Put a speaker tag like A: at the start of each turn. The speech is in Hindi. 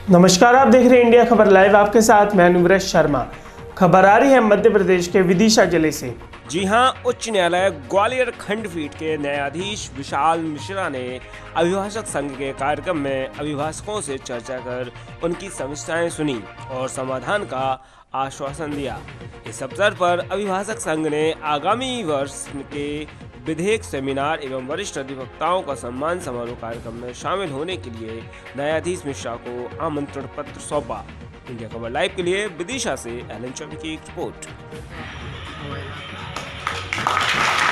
A: नमस्कार, आप देख रहे हैं इंडिया खबर लाइव। आपके साथ मैं अनुव्रत शर्मा। खबर आ रही है मध्य प्रदेश के विदिशा जिले से।
B: जी हां, उच्च न्यायालय ग्वालियर खंडपीठ के न्यायाधीश विशाल मिश्रा ने अभिभाषक संघ के कार्यक्रम में अभिभाषकों से चर्चा कर उनकी समस्याएं सुनी और समाधान का आश्वासन दिया। इस अवसर पर अभिभाषक संघ ने आगामी वर्ष के विधेयक सेमिनार एवं वरिष्ठ अधिवक्ताओं का सम्मान समारोह कार्यक्रम में शामिल होने के लिए न्यायाधीश मिश्रा को आमंत्रण पत्र सौंपा। इंडिया खबर लाइव के लिए विदिशा से एलन चौबे की एक रिपोर्ट।